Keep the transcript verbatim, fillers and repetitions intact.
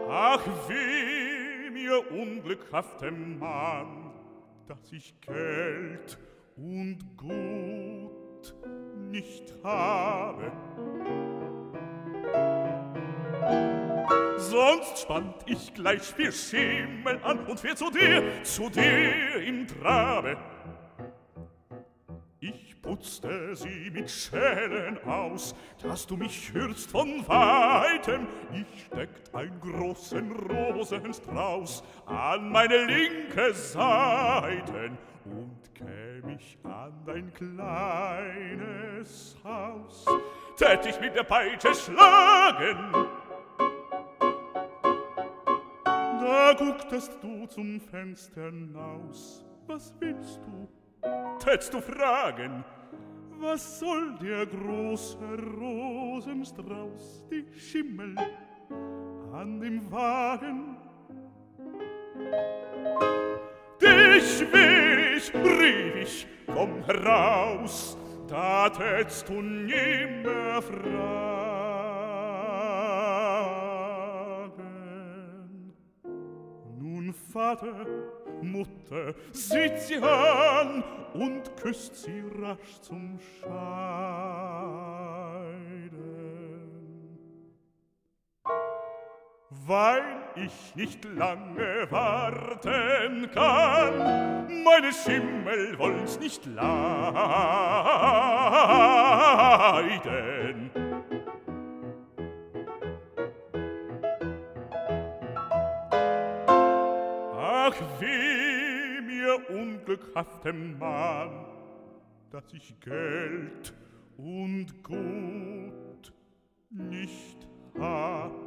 Ach, weh mir unglückhaftem Mann, dass ich Geld und Gut nicht habe. Sonst spannt ich gleich vier Schimmel an und wär zu dir, zu dir im Trabe. Ich putzte sie mit Schellen aus, dass du mich hörst von Weitem. Ich steckt einen großen Rosenstrauß an meine linke Seite und käm ich an dein kleines Haus, tät ich mit der Peitsche schlagen. Da gucktest du zum Fenster naus. Was willst du? Tätst du fragen, was soll der große Rosenstrauß, die Schimmel an dem Wagen? Dich will ich, rief ich, komm heraus, da tätst du nimmer fragen. Nun, Vater, Mutter, sieht sie an und küsst sie rasch zum Scheiden. Weil ich nicht lange warten kann, meine Schimmel wollen's nicht leiden. Ach, weh mir unglückhaftem Mann, dass ich Geld und Gut nicht hab.